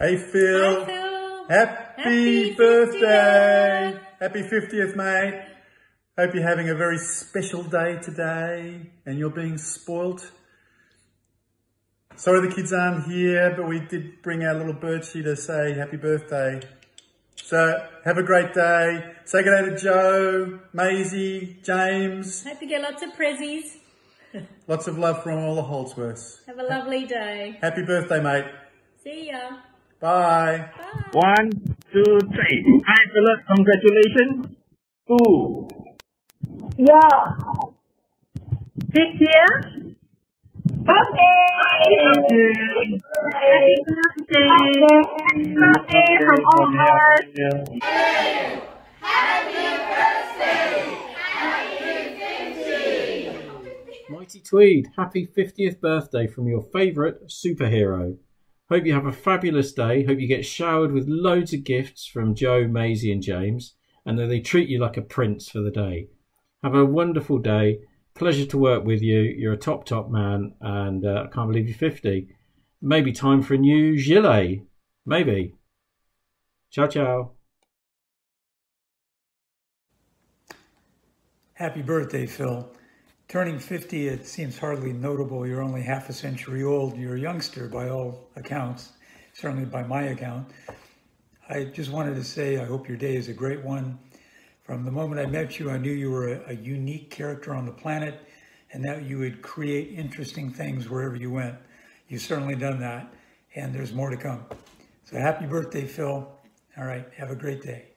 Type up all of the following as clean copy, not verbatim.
Hey Phil. Hi Phil. Happy birthday. Happy 50th, mate. Hope you're having a very special day today and you're being spoilt. Sorry the kids aren't here, but we did bring our little Birchie to say happy birthday. So have a great day. Say good day to Joe, Maisie, James. Hope you get lots of prezzies. Lots of love from all the Holdsworths. Have a lovely day. Happy birthday, mate. See ya. Bye. Bye. 1, 2, 3. Hi, Philip. Congratulations. 2. Yeah. 6 years. Birthday! Happy birthday! Happy birthday from all hearts! Mighty Tweed, happy 50th birthday from your favourite superhero. Hope you have a fabulous day. Hope you get showered with loads of gifts from Joe, Maisie and James, and that they treat you like a prince for the day. Have a wonderful day. Pleasure to work with you. You're a top man, and I can't believe you're 50. Maybe time for a new gilet. Maybe. Ciao, ciao. Happy birthday, Phil. Turning 50, it seems hardly notable. You're only half a century old. You're a youngster by all accounts, certainly by my account. I just wanted to say I hope your day is a great one. From the moment I met you, I knew you were a unique character on the planet and that you would create interesting things wherever you went. You've certainly done that, and there's more to come. So happy birthday, Phil. All right, have a great day.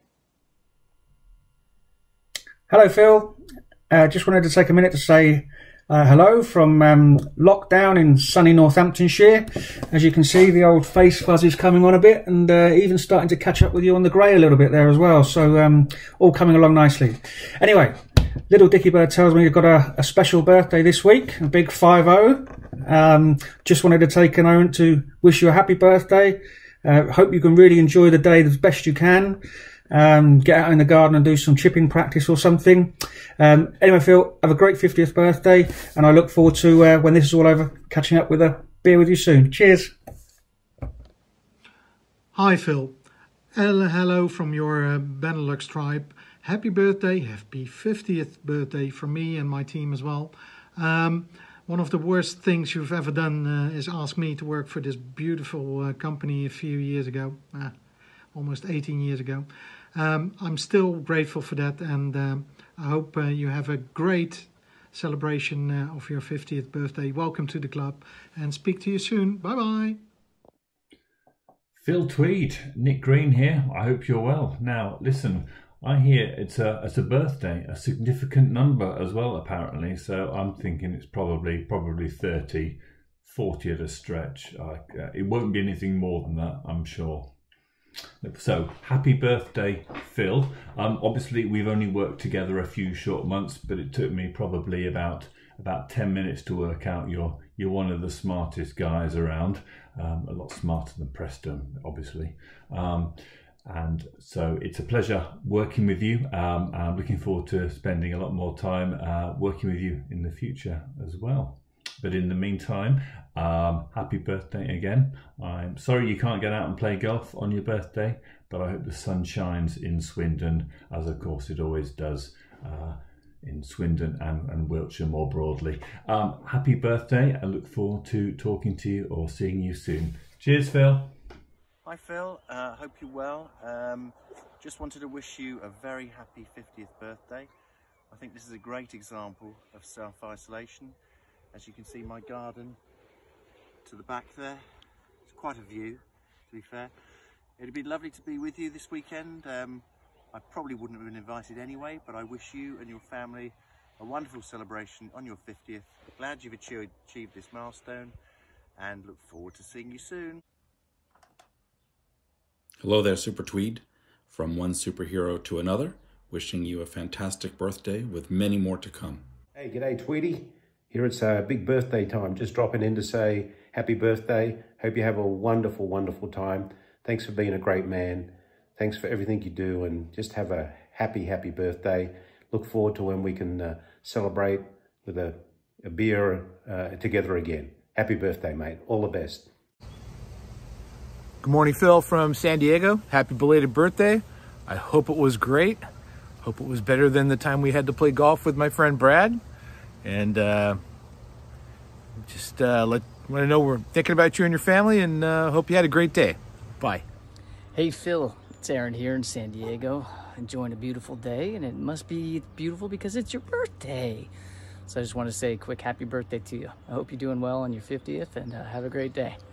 Hello, Phil. Just wanted to take a minute to say hello from lockdown in sunny Northamptonshire. As you can see, the old face fuzz is coming on a bit, and even starting to catch up with you on the grey a little bit there as well. So all coming along nicely. Anyway, little Dickie Bird tells me you've got a special birthday this week, a big 5-0. Just wanted to take a moment to wish you a happy birthday. Hope you can really enjoy the day as best you can. Get out in the garden and do some chipping practice or something. Anyway, Phil, have a great 50th birthday, and I look forward to, when this is all over, catching up with a beer with you soon. Cheers. Hi, Phil. Hello from your Benelux tribe. Happy birthday, happy 50th birthday from me and my team as well. One of the worst things you've ever done is ask me to work for this beautiful company a few years ago, almost 18 years ago. I'm still grateful for that, and I hope you have a great celebration of your 50th birthday. Welcome to the club, and speak to you soon. Bye-bye. Phil Tweed, Nick Green here. I hope you're well. Now, listen, I hear it's a birthday, a significant number as well, apparently. So I'm thinking it's probably 30, 40 at a stretch. It won't be anything more than that, I'm sure. So happy birthday, Phil. Obviously we've only worked together a few short months, but it took me probably about 10 minutes to work out you're one of the smartest guys around, a lot smarter than Preston, obviously. And so it's a pleasure working with you. I'm looking forward to spending a lot more time working with you in the future as well. But in the meantime, happy birthday again. I'm sorry you can't get out and play golf on your birthday, but I hope the sun shines in Swindon, as of course it always does in Swindon and Wiltshire more broadly. Happy birthday. I look forward to talking to you or seeing you soon. Cheers, Phil. Hi, Phil. Hope you're well. Just wanted to wish you a very happy 50th birthday. I think this is a great example of self-isolation. As you can see, my garden to the back there, it's quite a view, to be fair. It'd be lovely to be with you this weekend. I probably wouldn't have been invited anyway, but I wish you and your family a wonderful celebration on your 50th. Glad you've achieved this milestone, and look forward to seeing you soon. Hello there, Super Tweed. From one superhero to another, wishing you a fantastic birthday with many more to come. Hey, g'day Tweedy. Here it's big birthday time. Just dropping in to say happy birthday. Hope you have a wonderful, wonderful time. Thanks for being a great man. Thanks for everything you do, and just have a happy, happy birthday. Look forward to when we can celebrate with a beer together again. Happy birthday, mate. All the best. Good morning, Phil from San Diego. Happy belated birthday. I hope it was great. Hope it was better than the time we had to play golf with my friend Brad. And just want to know we're thinking about you and your family, and hope you had a great day. Bye. Hey Phil, it's Aaron here in San Diego, enjoying a beautiful day, and it must be beautiful because it's your birthday. So I just want to say a quick happy birthday to you. I hope you're doing well on your 50th, and have a great day.